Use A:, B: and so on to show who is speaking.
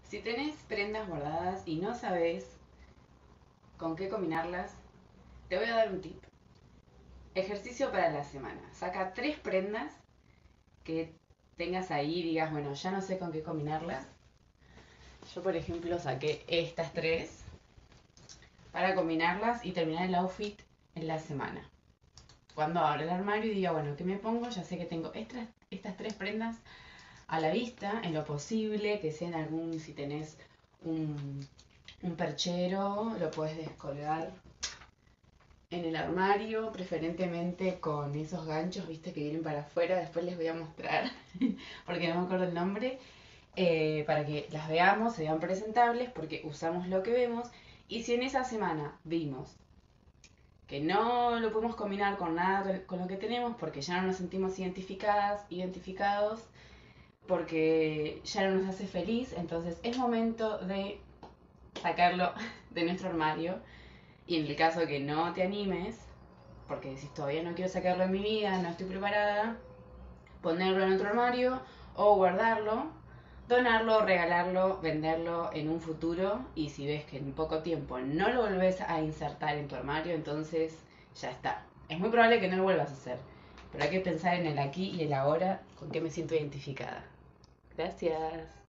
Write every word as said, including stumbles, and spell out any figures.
A: Si tenés prendas guardadas y no sabes con qué combinarlas, te voy a dar un tip. Ejercicio para la semana. Saca tres prendas que tengas ahí y digas, bueno, ya no sé con qué combinarlas. Yo, por ejemplo, saqué estas tres para combinarlas y terminar el outfit en la semana. Cuando abra el armario y diga, bueno, ¿qué me pongo? Ya sé que tengo estas, estas tres prendas a la vista, en lo posible, que sean algún, si tenés un, un perchero, lo puedes descolgar en el armario, preferentemente con esos ganchos, viste, que vienen para afuera. Después les voy a mostrar, porque no me acuerdo el nombre, eh, para que las veamos, se vean presentables, porque usamos lo que vemos. Y si en esa semana vimos que no lo podemos combinar con nada con lo que tenemos, porque ya no nos sentimos identificadas, identificados, porque ya no nos hace feliz, entonces es momento de sacarlo de nuestro armario. Y en el caso que no te animes, porque decís todavía no quiero sacarlo en mi vida, no estoy preparada, ponerlo en otro armario o guardarlo, donarlo, regalarlo, venderlo en un futuro. Y si ves que en poco tiempo no lo volvés a insertar en tu armario, entonces ya está. Es muy probable que no lo vuelvas a hacer, pero hay que pensar en el aquí y el ahora, con qué me siento identificada. Gracias.